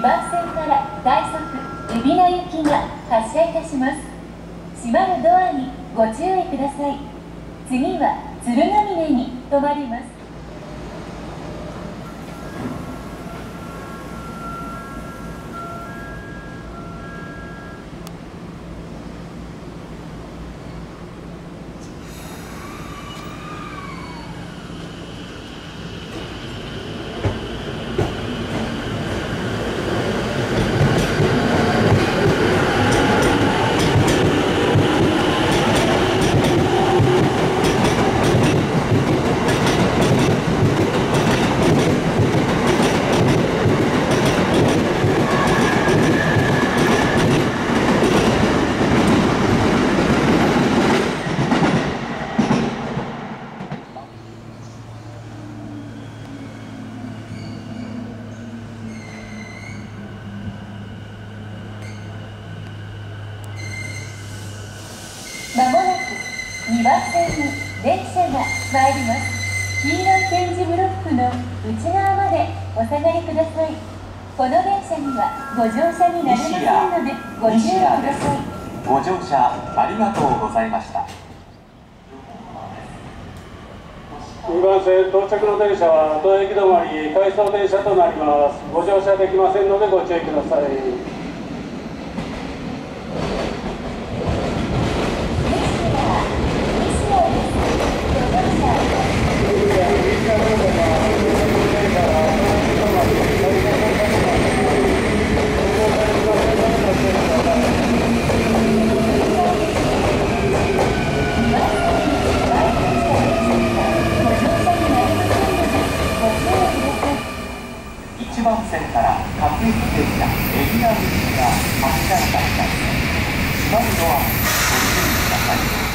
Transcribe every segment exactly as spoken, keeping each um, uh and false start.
番線から快速海老名行きが発車いたします。閉まるドアにご注意ください。次は鶴ヶ峰に停まります。まもなくにばん線に電車が参ります。黄色い点字ブロックの内側までお下がりください。この電車にはご乗車になれませんのでご注意ください。 ご乗車ありがとうございました。 にばん線到着の電車は当駅止まり回送電車となります。ご乗車できませんのでご注意ください。 いちばん線から各駅電車海老名行きが発車いたします。閉まるドアにご注意ください。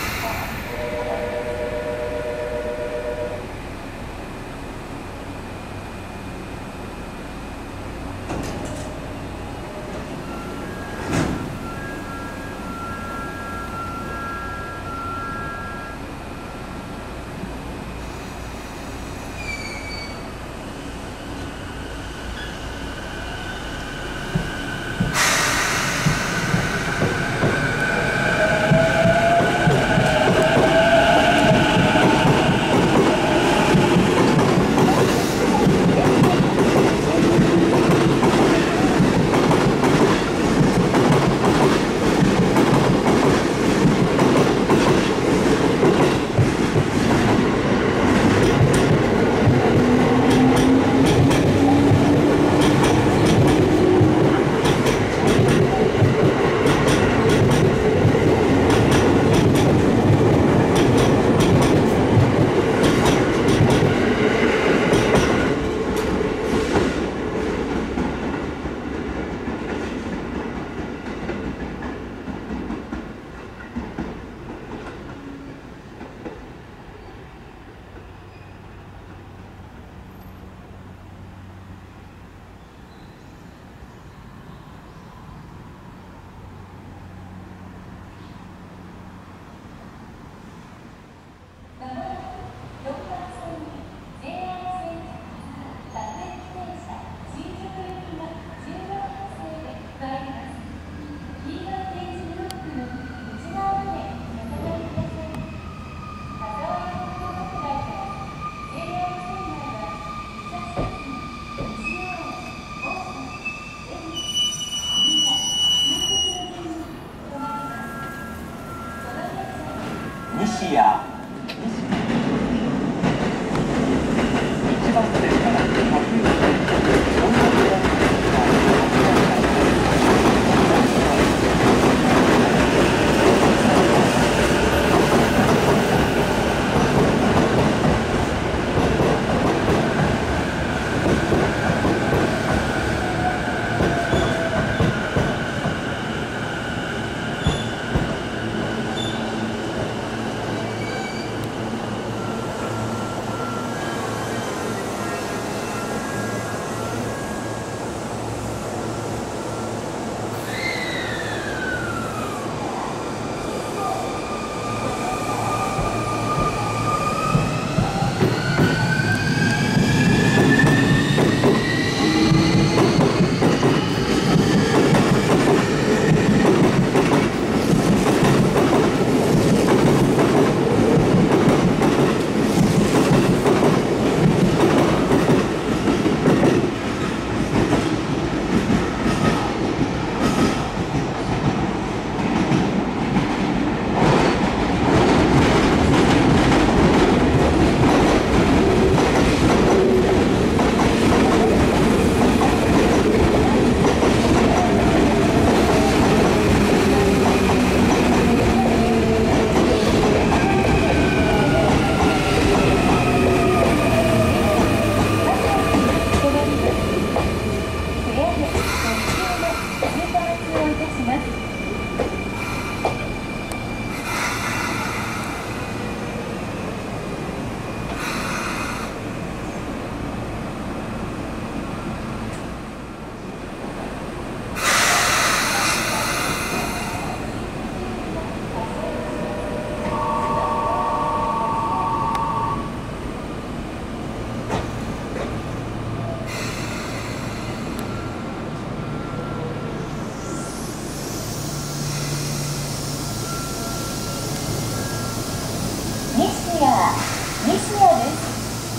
西谷一番線から各駅電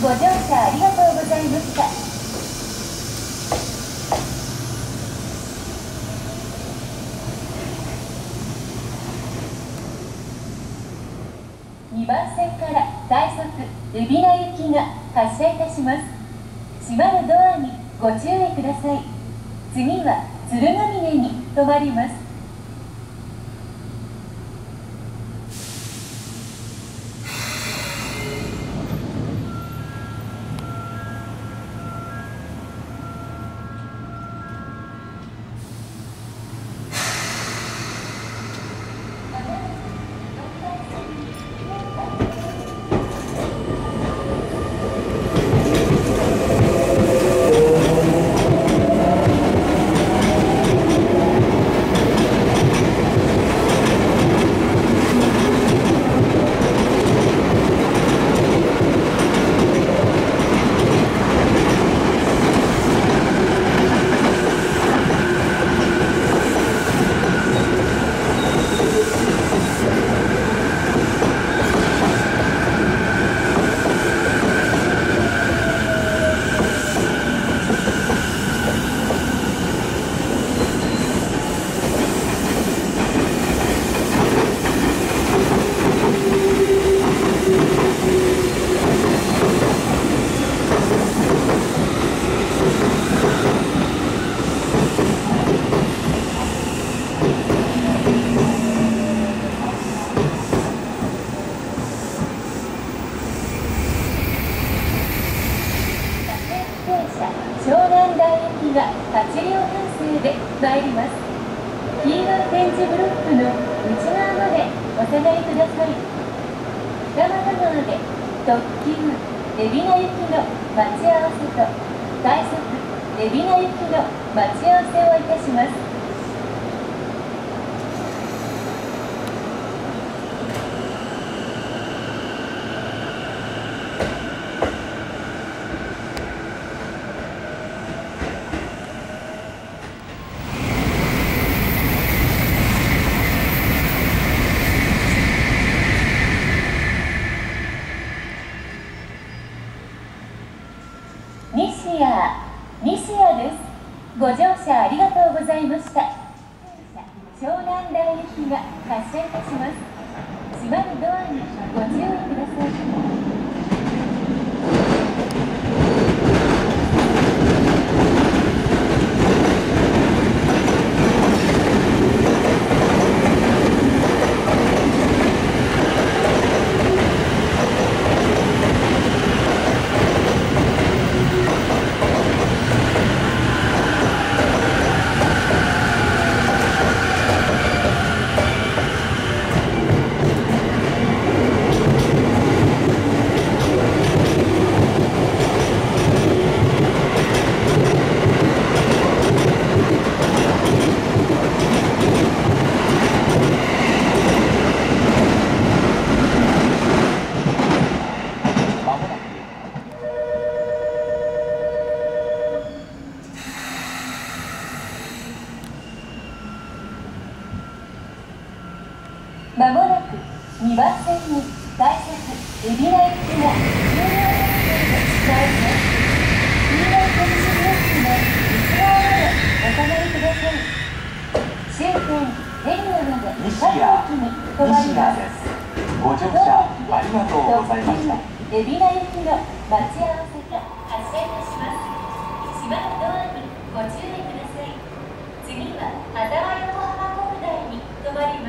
ご乗車ありがとうございました。にばん線から快速海老名行きが発車いたします。閉まるドアにご注意ください。次は鶴ヶ峰に停まります。湘南台行きがはちりょう編成で参ります。黄色い点字ブロックの内側までお下がりください。二俣川で特急海老名行きの待ち合わせと快速海老名行きの待ち合わせをいたします。西谷、西谷です。ご乗車ありがとうございました。湘南台行きが発車いたします。閉まるドアにご注意ください。まもなくにばん線に快速海老名行きが終了編成で参ります。黄色い点字ブロックの内側までお下がりください。終点エリアまで各駅に停まります。 ご乗車ありがとうございました。 海老名行きの待ち合わせが発車いたします。閉まるドアにご注意ください。次は羽沢横浜国大に停まります。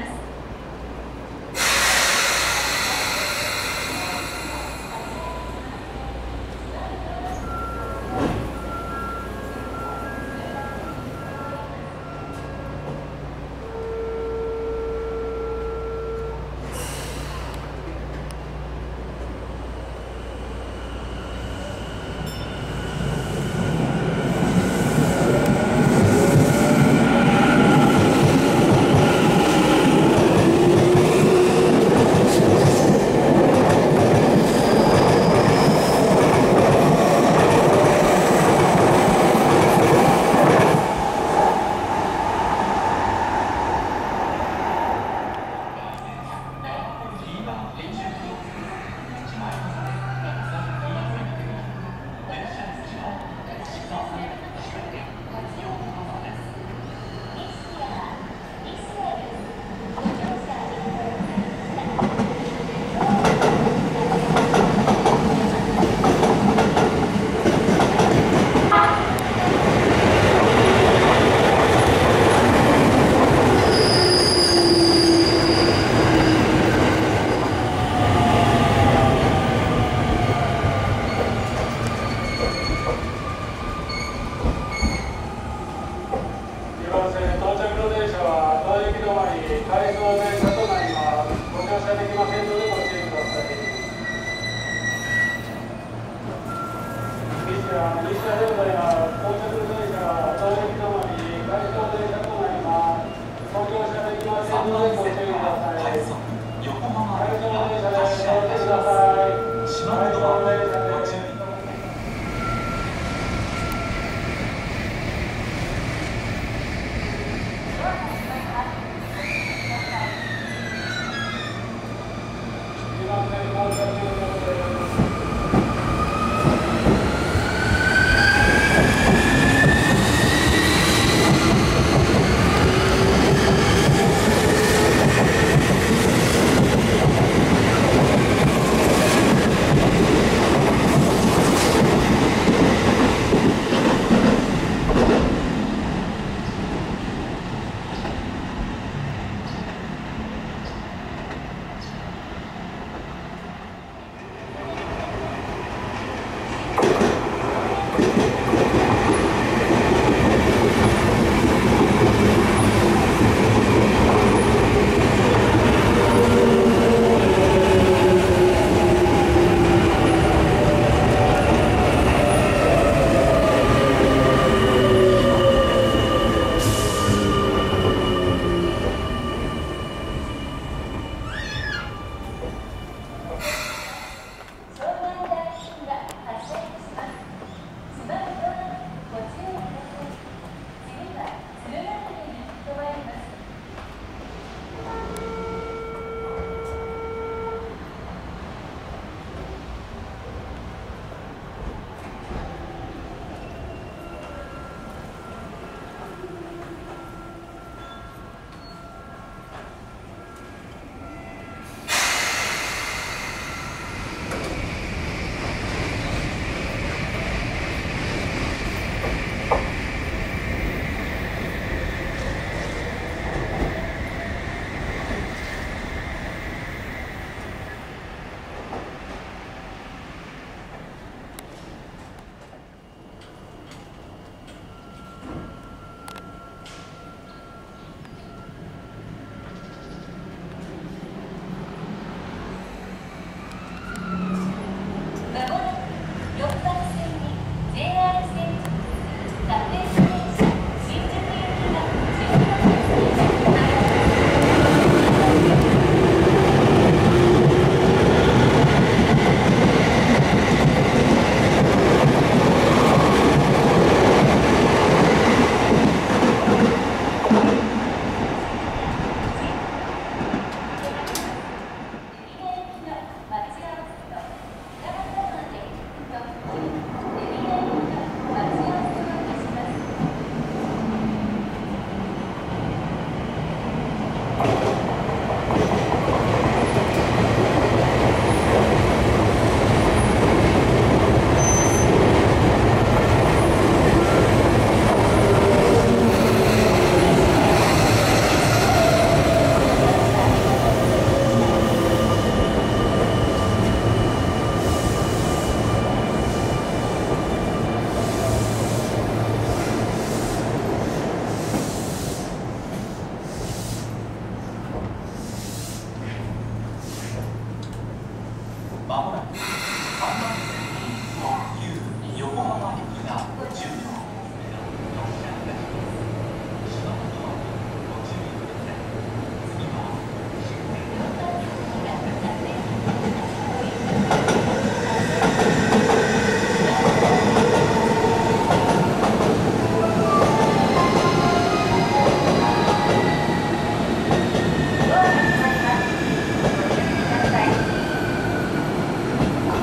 ご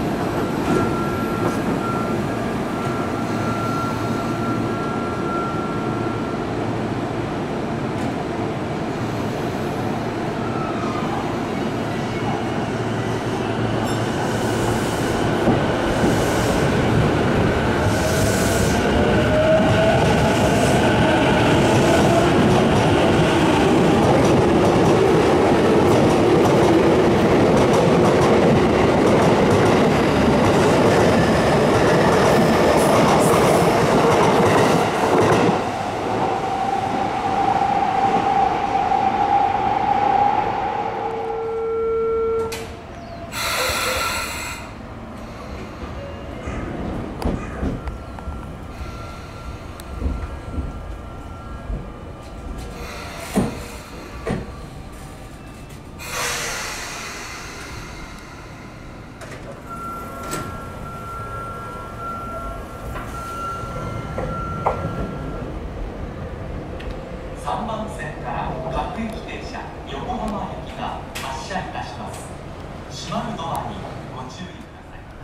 アにご注意ください。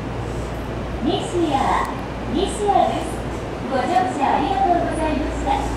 西谷、西谷です。ご乗車ありがとうございました。